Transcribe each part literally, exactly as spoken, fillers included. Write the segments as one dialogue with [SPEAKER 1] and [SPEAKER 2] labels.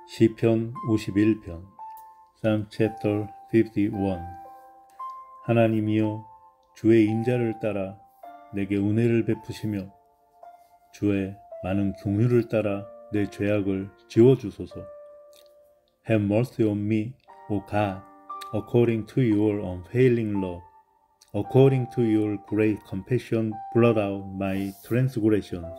[SPEAKER 1] 시편 오십일 편 Psalm chapter fifty-one. 하나님이여, 주의 인자를 따라 내게 은혜를 베푸시며 주의 많은 긍휼을 따라 내 죄악을 지워주소서. Have mercy on me, O God, according to your unfailing love. According to your great compassion, blot out my transgressions.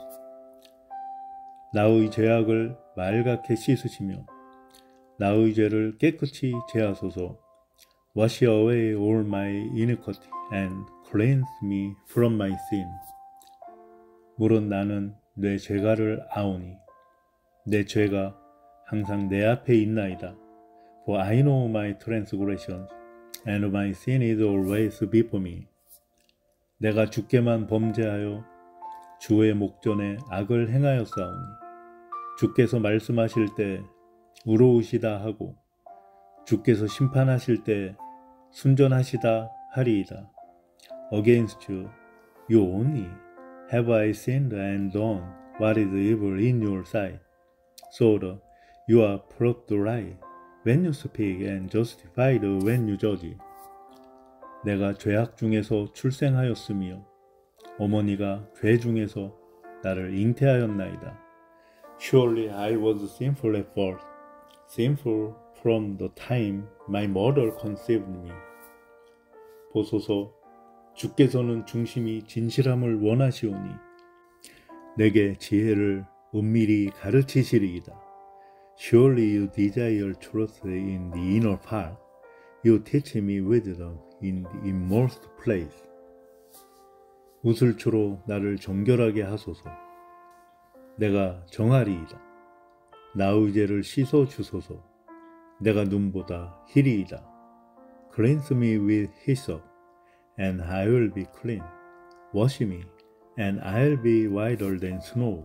[SPEAKER 1] 나의 죄악을 말갛게 씻으시며 나의 죄를 깨끗이 제하소서. Wash away all my iniquity and cleanse me from my sin. 물은 나는 내 죄가를 아오니 내 죄가 항상 내 앞에 있나이다. For I know my transgressions, and my sin is always before me. 내가 주께만 범죄하여 주의 목전에 악을 행하였사오니 주께서 말씀하실 때 우러우시다 하고 주께서 심판하실 때 순전하시다 하리이다. Against you, you only, have I sinned and done what is evil in your sight, so that you are proved right when you speak and justified when you judge. 내가 죄악 중에서 출생하였으며 어머니가 죄 중에서 나를 잉태하였나이다. Surely I was sinful at birth, sinful from the time my mother conceived me. 보소서, 주께서는 중심이 진실함을 원하시오니 내게 지혜를 은밀히 가르치시리이다. Surely you desire truth in the inner part. You teach me wisdom in the inmost place. 우슬초로 나를 정결하게 하소서. 내가 정하리이다. 나의 죄를 씻어 주소서. 내가 눈보다 희리이다. Cleanse me with hyssop, and I will be clean. Wash me, and I'll be whiter than snow.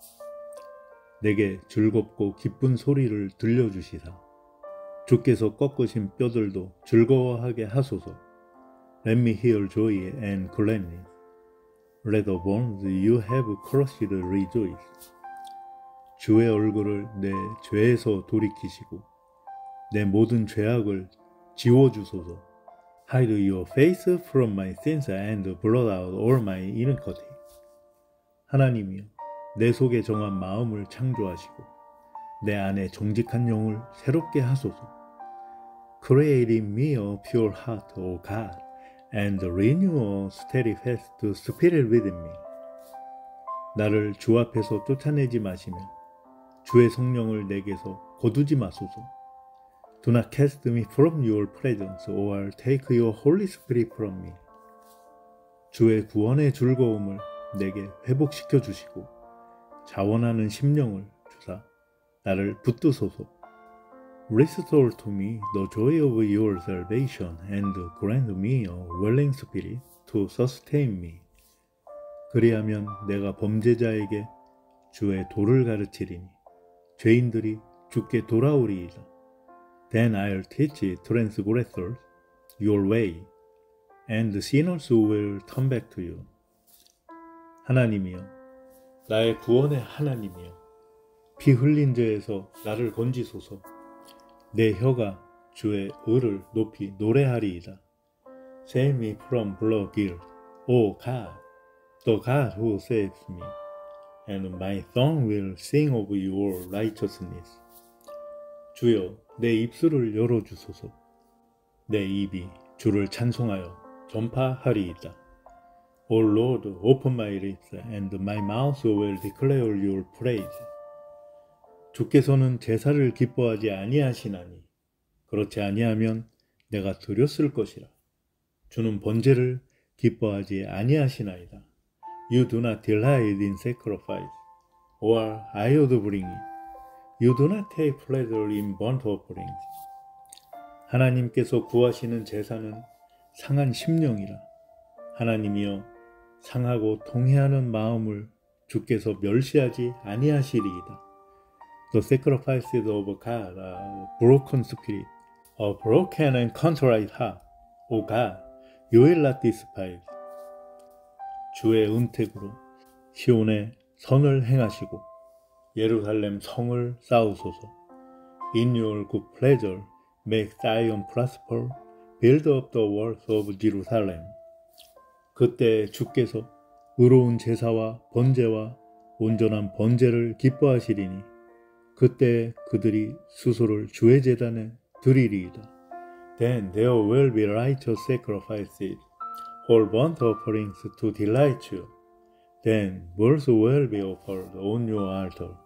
[SPEAKER 1] 내게 즐겁고 기쁜 소리를 들려주시사 주께서 꺾으신 뼈들도 즐거워하게 하소서. Let me hear joy and gladness. Let the bones you have crushed rejoice. 주의 얼굴을 내 죄에서 돌이키시고 내 모든 죄악을 지워주소서. Hide your face from my sins and blot out all my iniquity. 하나님이여, 내 속에 정한 마음을 창조하시고 내 안에 정직한 영을 새롭게 하소서. Create in me a pure heart, O God, and renew a steadfast spirit within me. 나를 주 앞에서 쫓아내지 마시며 주의 성령을 내게서 거두지 마소서. Do not cast me from your presence, or take your Holy Spirit from me. 주의 구원의 즐거움을 내게 회복시켜 주시고 자원하는 심령을 주사 나를 붙드소서. Restore to me the joy of your salvation and grant me a willing spirit to sustain me. 그리하면 내가 범죄자에게 주의 도를 가르치리니 죄인들이 주께 돌아오리이다. Then I'll teach transgressors your way, and sinners will turn back to you. 하나님이여, 나의 구원의 하나님이여, 피 흘린 죄에서 나를 건지소서. 내 혀가 주의 의를 높이 노래하리이다. Save me from blood guilt, O God, the God who saves me, and my tongue will sing of your righteousness. 주여, 내 입술을 열어주소서. 내 입이 주를 찬송하여 전파하리이다. O Lord, open my lips, and my mouth will declare your praise. 주께서는 제사를 기뻐하지 아니하시나니 그렇지 아니하면 내가 드렸을 것이라. 주는 번제를 기뻐하지 아니하시나이다. You do not delight in sacrifice, or iode bringing. You do not take pleasure in burnt offerings. 하나님께서 구하시는 제사는 상한 심령이라. 하나님이여, 상하고 통회하는 마음을 주께서 멸시하지 아니하시리이다. The sacrifices of God are broken spirit, a broken and contrite heart. O God, you will not despise. 주의 은택으로 시온에 선을 행하시고 예루살렘 성을 쌓으소서. in your good pleasure, make Zion prosper, build up the walls of Jerusalem. 그때 주께서 의로운 제사와 번제와 온전한 번제를 기뻐하시리니 그때 그들이 수소를 주의 제단에 드리리이다. Then there will be righteous sacrifices, whole burnt offerings to delight you. Then bulls will be offered on your altar.